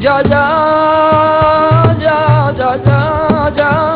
ya, ya, ya, ya, ya, ya.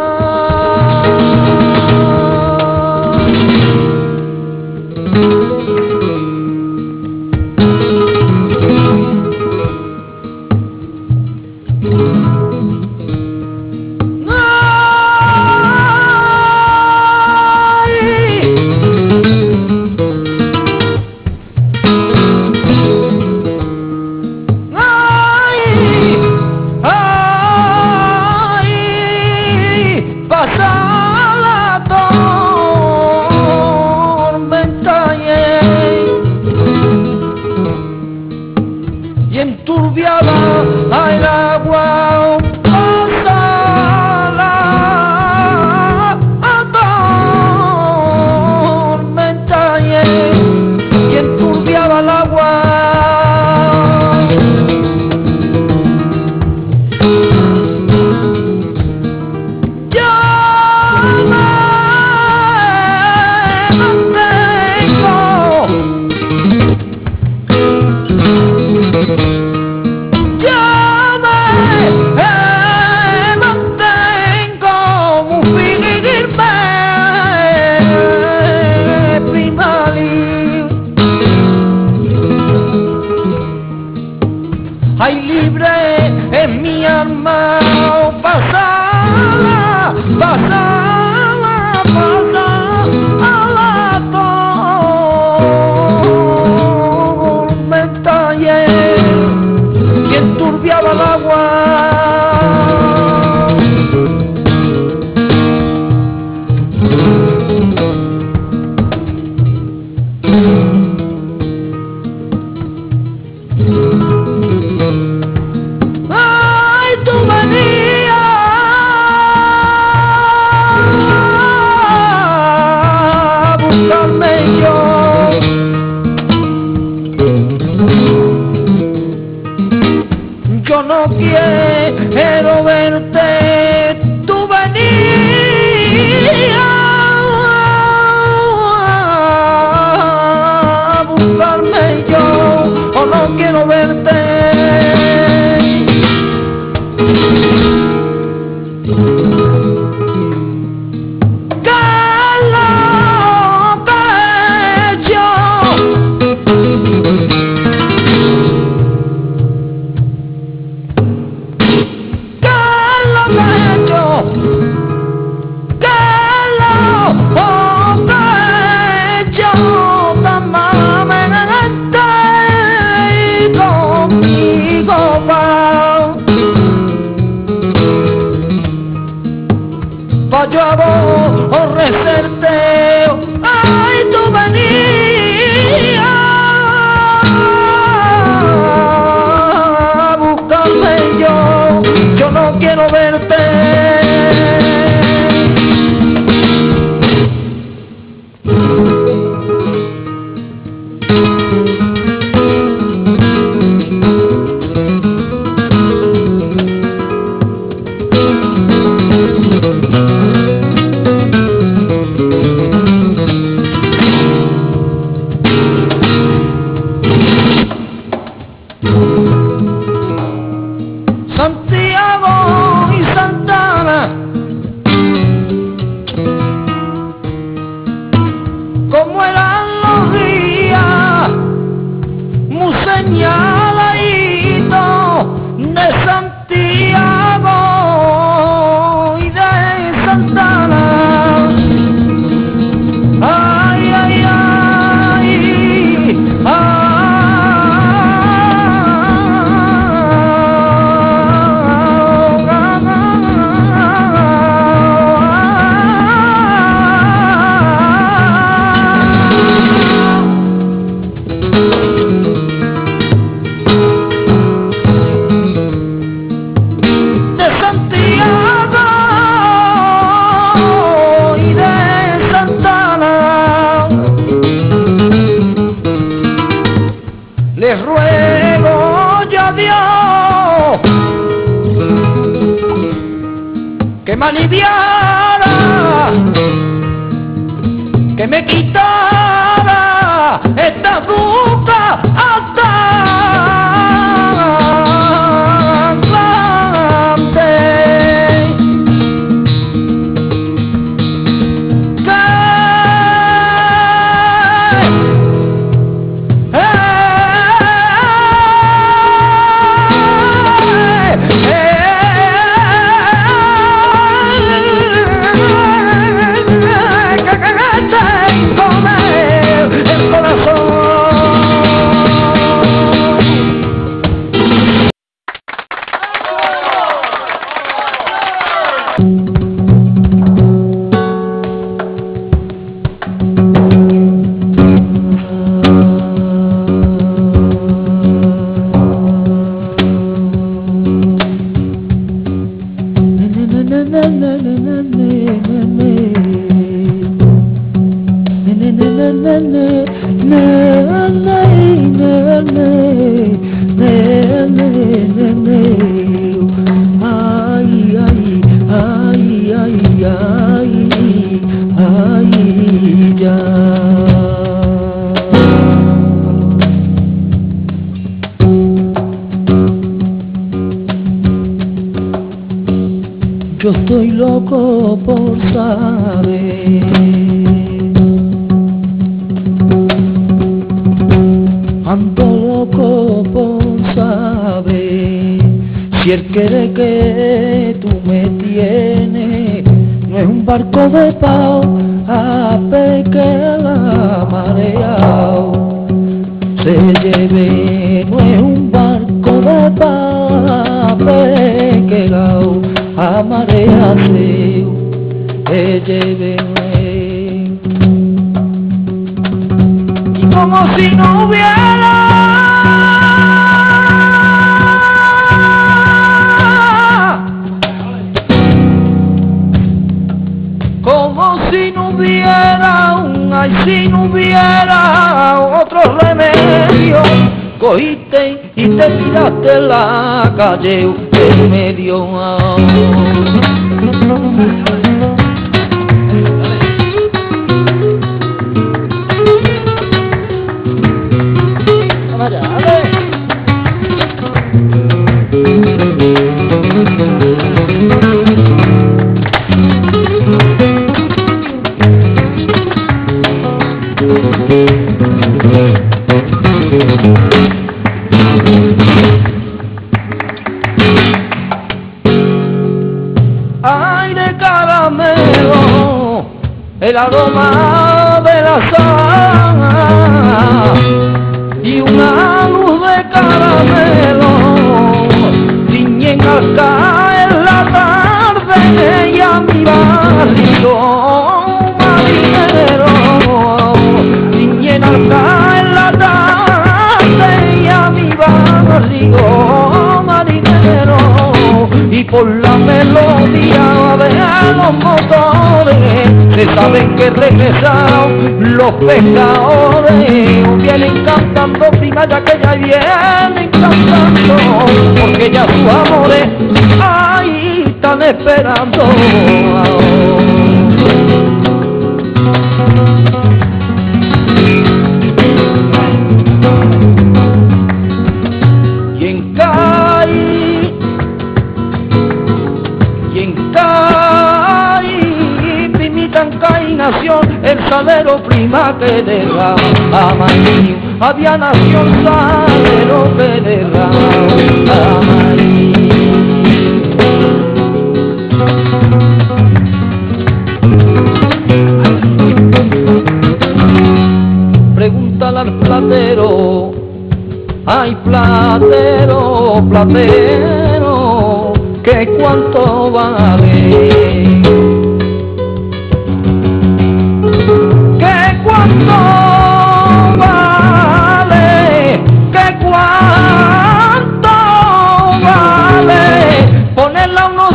Y enturbiada al agua pasa la tormenta y enturbiada el agua. Hay libre en mi alma, pasada, pasada, pasada a la tormenta y enturbiaba el agua. Ay, tú venías a buscarme yo no quiero verte, tú venías a buscarme yo no quiero verte. Pa' yo aborrecerte, ay, tú venías a buscarme yo no quiero verte. Santiago y Santana, como eran los días, muy señaladitos de Santiago y de Santana. Ay, ay, ay, ay. Les ruego yo a Dios que me aliviara, que me quitara esta duda hasta ay, ay, ay, ay, ay, ya. Yo estoy loco por saber, ando loco por saber si él quiere que tú me tienes. No es un barco de pao a pequeña mareao se lleve, no es un barco de pao a pequeña a marea se lleve. Y como si no hubiera ay, si no hubiera otro remedio, cogiste y te tiraste en la calle en medio. Aire caramelo, el aroma de la sal y una luz de caramelo tiñen al caer la tarde y a mi barrio marinero, tiñen al caer la tarde y a mi barrio marinero, y por la melodía de los motores se saben que regresaron los pescadores. Vienen cantando prima ya que ya vienen cantando, porque ya sus amores ahí están esperando. El salero prima que derrama, había nación salero que derrama. Pregúntale al platero, ay platero, platero, que cuánto vale. ¿Cuánto vale? ¿Qué cuánto vale? Ponerle unos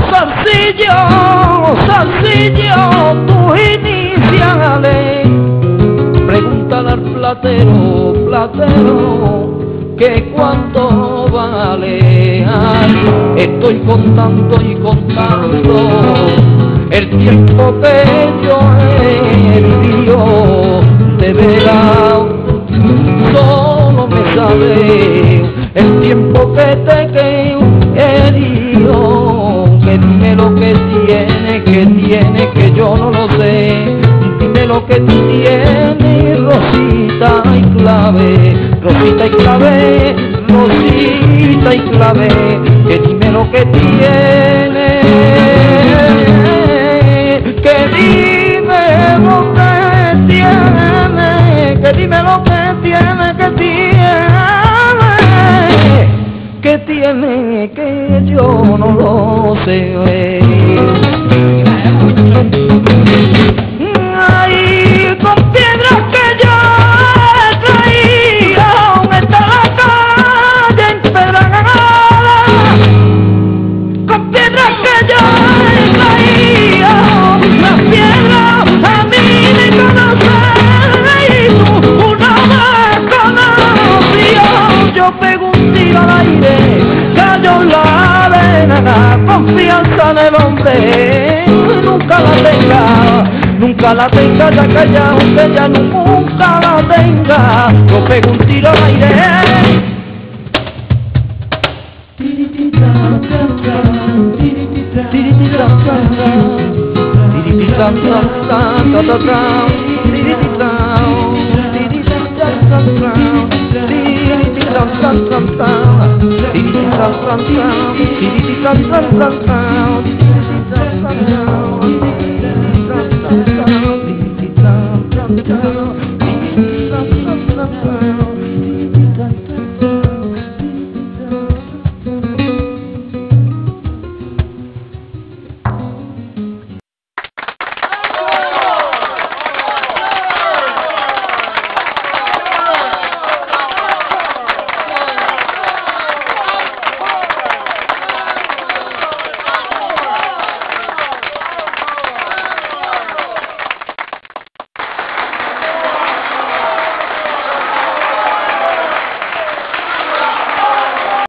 zarcillos, tus iniciales. Pregúntale al platero, platero, que cuánto vale. Ay, estoy contando y contando el tiempo que yo he vivido. De veras, solo me sabe el tiempo que te he herido. Que dime lo que tiene, que yo no lo sé. Dime lo que tú tienes, Rosita y clave, Rosita y clave, Rosita y clave. Que dime lo que tiene, que dime lo que tiene, que dime lo que tiene, que tiene, que yo no lo sé. Ay, con piedras que yo he traído, está la calle empedrada, con piedras que yo he traído, las piedras a mí me conocen, y tú una vez conocí, yo pego un tiro al aire, cayó en la arena, confianza en el hombre, nunca la tenga ya callado, que ya nunca la tenga, yo pego un tiro al aire.